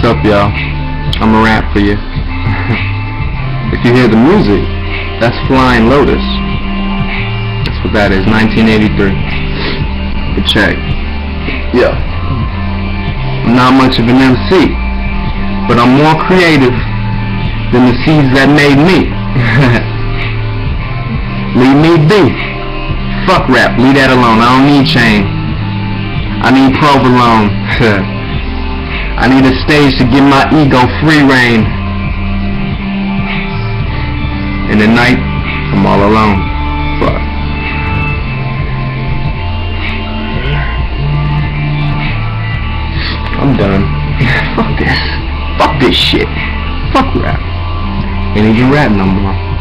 What's up, y'all? I'ma rap for you. If you hear the music, that's Flying Lotus. That's what that is, 1983. But check. Yeah. I'm not much of an MC, but I'm more creative than the seeds that made me. Leave me be. Fuck rap, leave that alone. I don't need chain. I need provolone. I need a stage to give my ego free reign. In the night, I'm all alone. Fuck. I'm done. Fuck this. Fuck this shit. Fuck rap. Ain't even rap no more.